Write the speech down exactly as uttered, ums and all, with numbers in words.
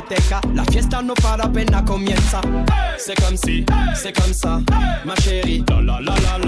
discoteca, la fiesta no para apenas comienza. C'est comme si, c'est comme ça, ma chérie, la la la la la.